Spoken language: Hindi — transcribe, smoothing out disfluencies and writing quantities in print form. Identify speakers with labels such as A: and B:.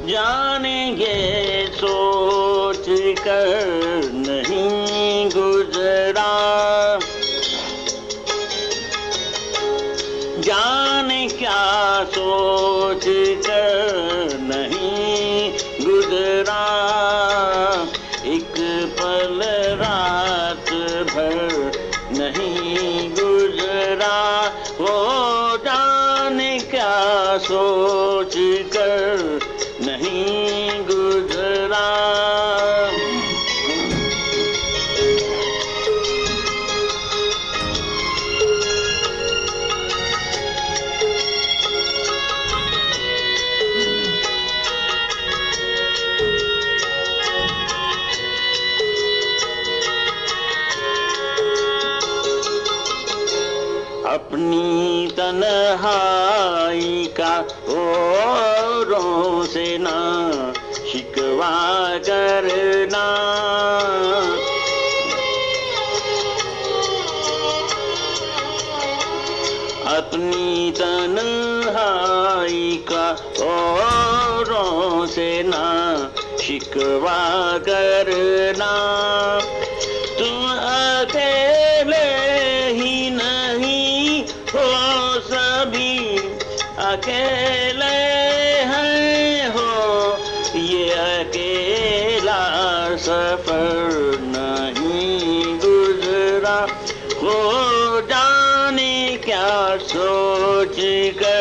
A: जानेंगे सोच कर नहीं गुजरा, जाने क्या सोच कर नहीं गुजरा, एक पल रात भर नहीं गुजरा, वो जाने क्या सोच कर नहीं गुजरा। अपनी तन्हाई का औरों से ना शिकवा करना, अपनी तन्हाई का औरों से ना शिकवा करना, तुम अकेले ही नहीं हो, सभी अकेले हैं हो, ये अकेला सफर नहीं गुजरा, हो जाने क्या सोच कर